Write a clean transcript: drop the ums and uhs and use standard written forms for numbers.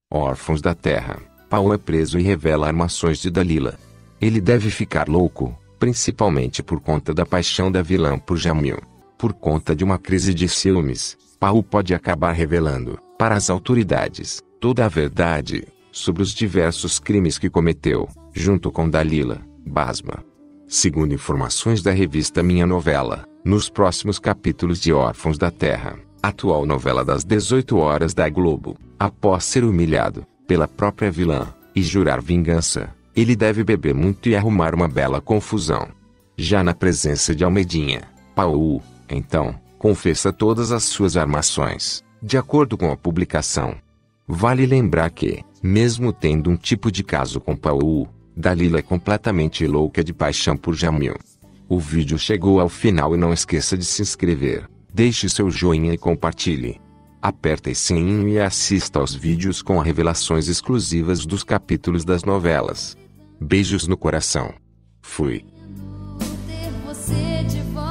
Órfãos da Terra. Paul é preso e revela armações de Dalila. Ele deve ficar louco, principalmente por conta da paixão da vilã por Jamil. Por conta de uma crise de ciúmes, Paul pode acabar revelando, para as autoridades, toda a verdade sobre os diversos crimes que cometeu, junto com Dalila, Basma. Segundo informações da revista Minha Novela, nos próximos capítulos de Órfãos da Terra, atual novela das 18 horas da Globo, após ser humilhado pela própria vilã e jurar vingança, ele deve beber muito e arrumar uma bela confusão. Já na presença de Almedinha, Paul, então, confessa todas as suas armações, de acordo com a publicação. Vale lembrar que, mesmo tendo um tipo de caso com Paul, Dalila é completamente louca de paixão por Jamil. O vídeo chegou ao final e não esqueça de se inscrever, deixe seu joinha e compartilhe. Aperte esse sininho e assista aos vídeos com revelações exclusivas dos capítulos das novelas. Beijos no coração. Fui. Ter você de volta.